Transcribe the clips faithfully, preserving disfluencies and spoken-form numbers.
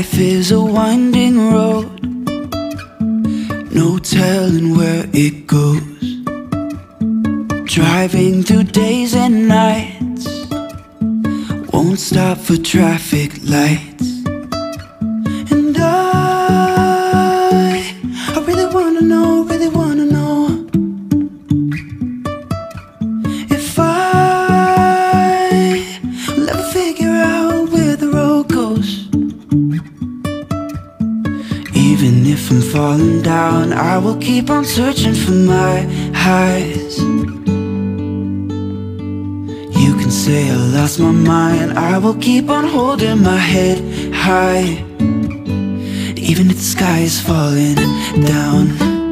Life is a winding road, no telling where it goes. Driving through days and nights, won't stop for traffic lights. And I, I really wanna know, really wanna know if I will ever figure out where the road goes. Even if I'm falling down, I will keep on searching for my highs. You can say I lost my mind, I will keep on holding my head high. Even if the sky is falling down.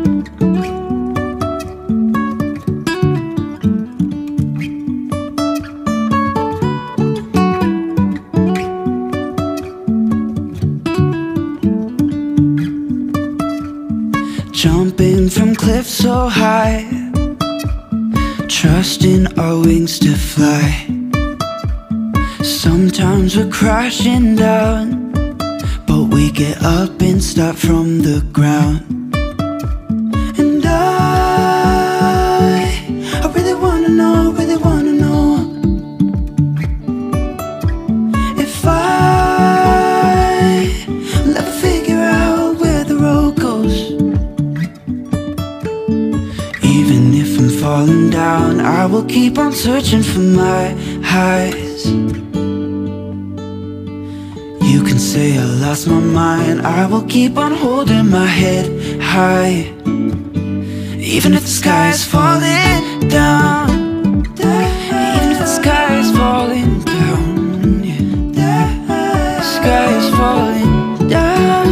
Jumping from cliffs so high, trusting our wings to fly. Sometimes we're crashing down, but we get up and start from the ground. And I, I really wanna know, really wanna know if I will ever figure out where the road goes. Even if I'm falling down, I will keep on searching for my highs. You can say I lost my mind, I will keep on holding my head high. Even if the sky is falling down, even if the sky is falling down, yeah. The sky is falling down.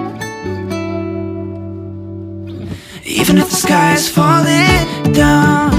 Even if the sky is falling down.